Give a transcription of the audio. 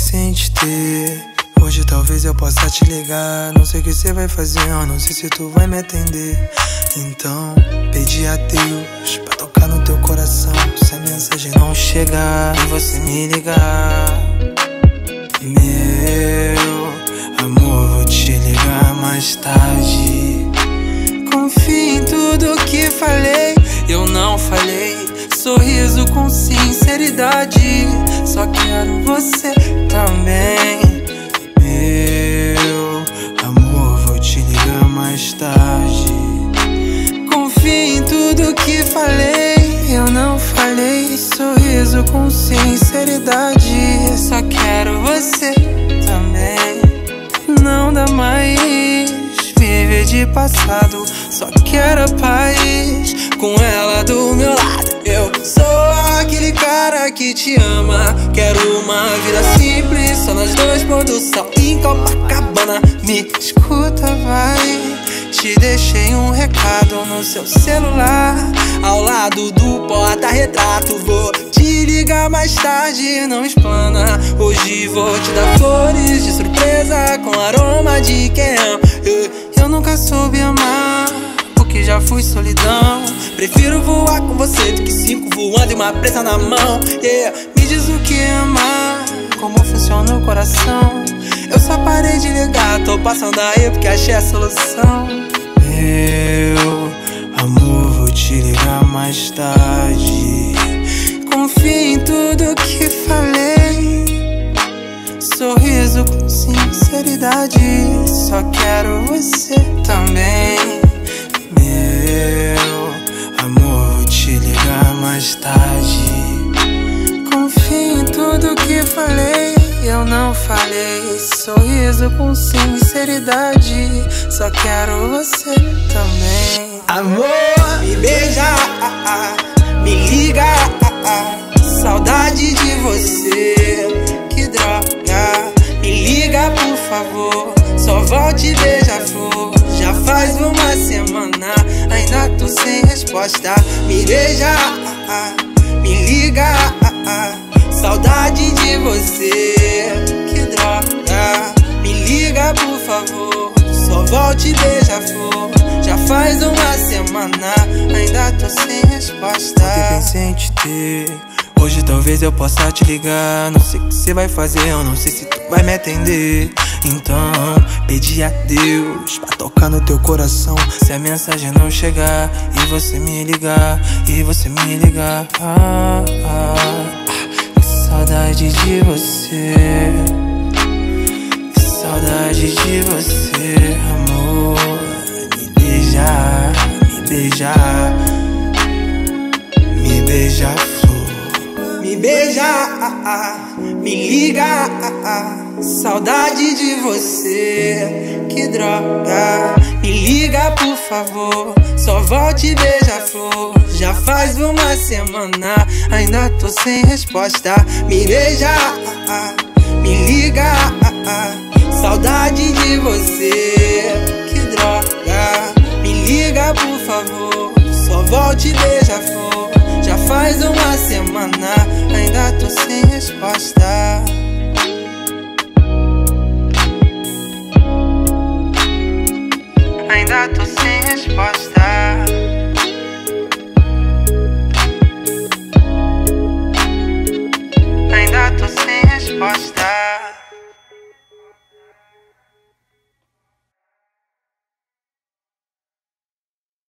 pensei em te ter. Hoje talvez eu possa te ligar. Não sei o que você vai fazer, eu não sei se tu vai me atender. Então pedi a Deus pra tocar no teu coração. Se a mensagem não chegar e você me ligar, meu amor, vou te ligar mais tarde. Confia em tudo que falei, eu não falei. Sorriso com sinceridade, só quero você também. Meu amor, vou te ligar mais tarde. Confia em tudo que falei, eu não falei. Sorriso com sinceridade, só quero você também. Não dá mais viver de passado, só quero a paz com ela do meu lado. Eu sou aquele cara que te ama. Quero uma vida simples, só nós dois, pôr do sol em Copacabana. Me escuta, vai. Te deixei um recado no seu celular, ao lado do porta-retrato. Vou te ligar mais tarde, não explana. Hoje vou te dar flores de surpresa, com aroma de quem ama. Eu nunca soube amar, porque já fui solidão. Prefiro voar com você do que 5 voando e uma presa na mão. Me diz o que é amar, como funciona o coração. Eu só parei de ligar, tô passando aí porque achei a solução. Meu amor, vou te ligar mais tarde. Confia em tudo que falei. Sorriso com sinceridade, só quero você também. Meu amor, vou te ligar mais tarde. Confia em tudo que falei, eu não falei. Sorriso com sinceridade, só quero você também. Amor, me beija, me liga, saudade de você, que droga. Me liga por favor, só volte e beija-flor. Já faz uma semana, ainda tô sem resposta. Me beija, me liga, saudade de você, que droga. Me liga por favor, só volte e beija-flor. Já faz uma semana, ainda tô sem resposta. Ontem pensei em te ter, hoje talvez eu possa te ligar. Não sei o que você vai fazer, eu não sei se tu vai me atender. Então pedi a Deus pra tocar no teu coração. Se a mensagem não chegar e você me ligar, e você me ligar, que saudade de você, que saudade de você, amor. Me beija, me beija, me beija, flor. Me beija, me liga, saudade de você, que droga. Me liga por favor, só volte e beija-flor. Já faz uma semana, ainda tô sem resposta. Me beija, me liga, saudade de você, que droga. Me liga por favor, só volte e beija-flor. Já faz uma semana, ainda tô sem resposta. Ainda tô sem resposta.